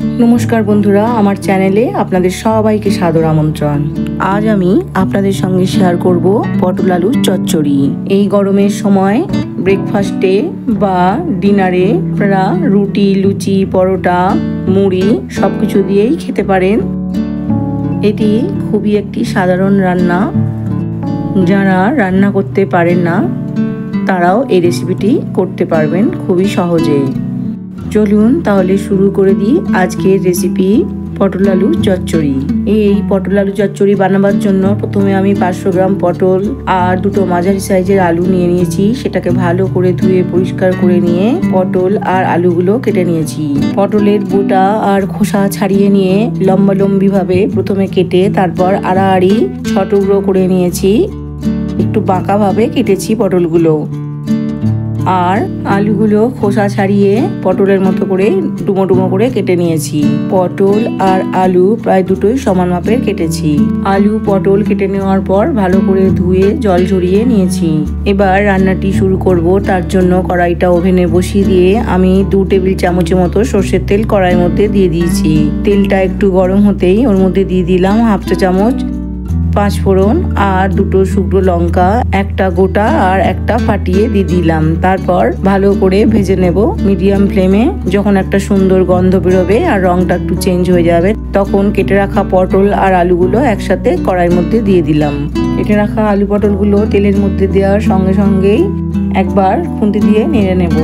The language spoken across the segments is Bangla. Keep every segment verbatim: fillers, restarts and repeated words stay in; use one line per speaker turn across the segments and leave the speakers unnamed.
নমস্কার বন্ধুরা, আমার চ্যানেলে আপনাদের সবাইকে সাদর আমন্ত্রণ। আজ আমি আপনাদের সঙ্গে শেয়ার করব পটল আলুর চচ্চড়ি। এই গরমের সময় ব্রেকফাস্টে বা ডিনারে আপনারা রুটি, লুচি, পরোটা, মুড়ি সব কিছু দিয়েই খেতে পারেন। এটি খুবই একটি সাধারণ রান্না। যারা রান্না করতে পারেন না তারাও এই রেসিপিটি করতে পারবেন খুবই সহজে। চলুন তাহলে শুরু করে দিই আজকের রেসিপি পটল আলু চচ্চড়ি। এই পটল আলু চচ্চড়ি বানাবার জন্য প্রথমে আমি পাঁচশো গ্রাম পটল আর দুটো মাঝারি সাইজের আলু নিয়ে নিয়েছি। সেটাকে ভালো করে ধুয়ে পরিষ্কার করে নিয়ে পটল আর আলুগুলো কেটে নিয়েছি। পটলের বোটা আর খোসা ছাড়িয়ে নিয়ে লম্বা লম্বি ভাবে প্রথমে কেটে তারপর আড়াআড়ি ছ টুকরো করে নিয়েছি। একটু বাঁকা ভাবে কেটেছি পটলগুলো। আর আলুগুলো খোসা ছাড়িয়ে পটলের মতো করে ডুমো ডুমো করে কেটে নিয়েছি। পটল আর আলু প্রায় দুটোই সমান মাপের কেটেছি। আলু পটল কেটে নেওয়ার পর ভালো করে ধুয়ে জল ঝরিয়ে নিয়েছি। এবার রান্নাটি শুরু করব। তার জন্য কড়াইটা ওভেনে বসিয়ে দিয়ে আমি দু টেবিল চামচের মতো সর্ষের তেল কড়াইয়ের মধ্যে দিয়ে দিয়েছি। তেলটা একটু গরম হতেই ওর মধ্যে দিয়ে দিলাম হাফ চা চামচ পাঁচ ফোড়ন আর দুটো শুকনো লঙ্কা, একটা গোটা আর একটা ফাটিয়ে দিয়ে দিলাম। তারপর ভালো করে ভেজে নেব মিডিয়াম ফ্লেমে। যখন একটা সুন্দর গন্ধ বেরোবে আর রংটা একটু চেঞ্জ হয়ে যাবে তখন কেটে রাখা পটল আর আলুগুলো একসাথে কড়াইয়ের মধ্যে দিয়ে দিলাম। কেটে রাখা আলু পটলগুলো তেলের মধ্যে দেওয়ার সঙ্গে সঙ্গেই একবার খুন্তি দিয়ে নেড়ে নেব।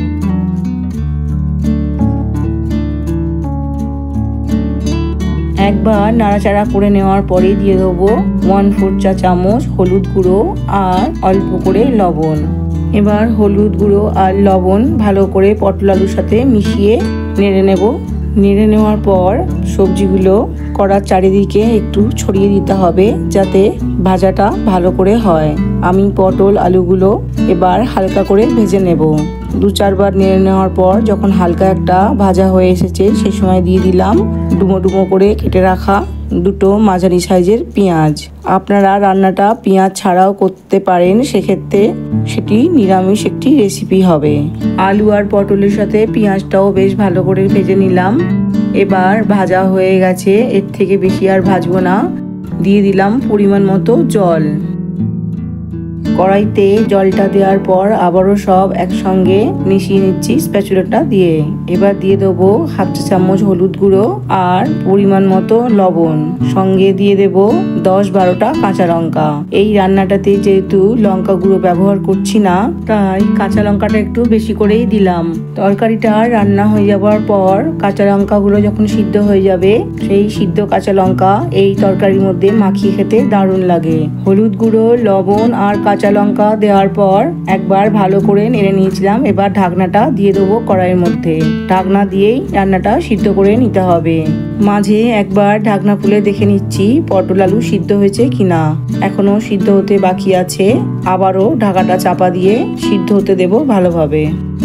একবার নাড়াচাড়া করে নেওয়ার পরে দিয়ে দেবো ওয়ান ফোর চা চামচ হলুদ গুঁড়ো আর অল্প করে লবণ। এবার হলুদ গুঁড়ো আর লবণ ভালো করে পটল আলুর সাথে মিশিয়ে নেড়ে নেব। নেড়ে নেওয়ার পর সবজিগুলো কড়ার চারিদিকে একটু ছড়িয়ে দিতে হবে যাতে ভাজাটা ভালো করে হয়। আমি পটল আলুগুলো এবার হালকা করে ভেজে নেব। দু চারবার নেড়ে নেওয়ার পর যখন হালকা একটা ভাজা হয়ে এসেছে সেই সময় দিয়ে দিলাম ডুমো ডুমো করে কেটে রাখা দুটো মাঝারি সাইজের পেঁয়াজ। আপনারা রান্নাটা পেঁয়াজ ছাড়াও করতে পারেন, সেক্ষেত্রে সেটি নিরামিষ একটি রেসিপি হবে। আলু আর পটলের সাথে পেঁয়াজটাও বেশ ভালো করে ভেজে নিলাম। এবার ভাজা হয়ে গেছে, এর থেকে বেশি আর ভাজবো না। দিয়ে দিলাম পরিমাণ মতো জল। কড়াইতে জলটা দেওয়ার পর আবারও সব একসঙ্গে মিশিয়ে নিচ্ছি স্প্যাচুলাটা দিয়ে। এবার দিয়ে দেবো হাফ চা চামচ হলুদ গুঁড়ো আর পরিমাণ মতো লবণ। সঙ্গে দিয়ে দেব দশ বারোটা কাঁচা লঙ্কা। এই রান্নাটাতে যেহেতু লঙ্কা গুঁড়ো ব্যবহার করছি না তাই কাঁচা লঙ্কাটা একটু বেশি করেই দিলাম। তরকারিটা রান্না হয়ে যাওয়ার পর কাঁচা লঙ্কাগুলো যখন সিদ্ধ হয়ে যাবে সেই সিদ্ধ কাঁচা লঙ্কা এই তরকারির মধ্যে মাখিয়ে খেতে দারুণ লাগে। হলুদ গুঁড়ো, লবণ আর কাঁচা লঙ্কা দেওয়ার পর একবার ভালো করে নেড়ে নিয়েছিলাম। এবার ঢাকনাটা দিয়ে দেবো কড়াইয়ের মধ্যে। ঢাকনা দিয়েই রান্নাটা সিদ্ধ করে নিতে হবে। মাঝে একবার ঢাকনা খুলে দেখে নিচ্ছি পটল আলু সিদ্ধ হয়েছে কিনা। এখনো সিদ্ধ হতে বাকি আছে। আবারও ঢাকাটা চাপা দিয়ে সিদ্ধ হতে দেব ভালোভাবে।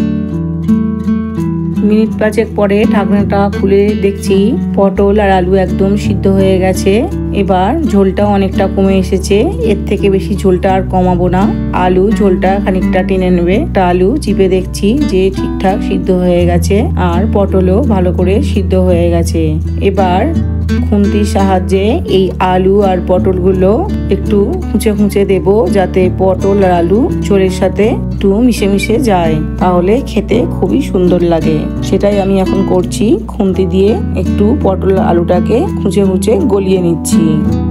মিনিট পাঁচেক পরে ঢাকনাটা খুলে দেখছি পটল আর আলু একদম সিদ্ধ হয়ে গেছে। এবার ঝোলটা অনেকটা কমে এসেছে। এর থেকে বেশি ঝোলটা আর কমাবো না। আলু ঝোলটা খানিকটা টেনে নেবে। একটা আলু চিপে দেখছি যে ঠিকঠাক সিদ্ধ হয়ে গেছে আর পটলও ভালো করে সিদ্ধ হয়ে গেছে। এবার খুন্তির সাহায্যে এই আলু আর পটলগুলো একটু খুঁচে খুঁচে দেব যাতে পটল আর আলু ঝোলের সাথে একটু মিশে মিশে যায়, তাহলে খেতে খুবই সুন্দর লাগে। সেটাই আমি এখন করছি। খুন্তি দিয়ে একটু পটল আলুটাকে খুঁচে খুঁচে গলিয়ে নিচ্ছি।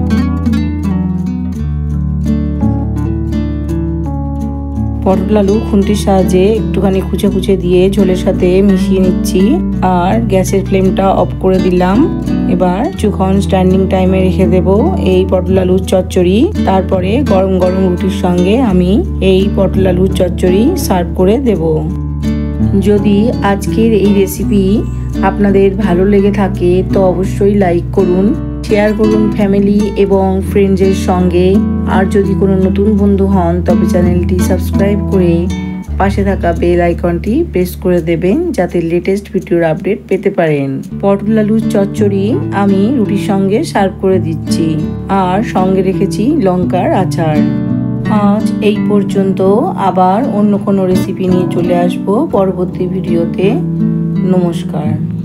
পটল আলু খুন্তির সাহায্যে একটুখানি খুঁচে খুঁচে দিয়ে ঝোলের সাথে মিশিয়ে নিচ্ছি আর গ্যাসের ফ্লেমটা অফ করে দিলাম। এবার কিছুক্ষণ স্ট্যান্ডিং টাইমে রেখে দেব এই পটল আলুর চচ্চড়ি। তারপরে গরম গরম রুটির সঙ্গে আমি এই পটল আলুর চচ্চড়ি সার্ভ করে দেব। যদি আজকের এই রেসিপি আপনাদের ভালো লেগে থাকে তো অবশ্যই লাইক করুন, শেয়ার করুন ফ্যামিলি এবং ফ্রেন্ডসের সঙ্গে। আর যদি কোনো নতুন বন্ধু হন তবে চ্যানেলটি সাবস্ক্রাইব করে পাশে থাকা বেল আইকনটি প্রেস করে দেবেন যাতে লেটেস্ট ভিডিওর আপডেট পেতে পারেন। পটল আলুর চচ্চড়ি আমি রুটির সঙ্গে সার্ভ করে দিচ্ছি আর সঙ্গে রেখেছি লঙ্কার আচার। আজ এই পর্যন্ত। আবার অন্য কোনো রেসিপি নিয়ে চলে আসবো পরবর্তী ভিডিওতে। নমস্কার।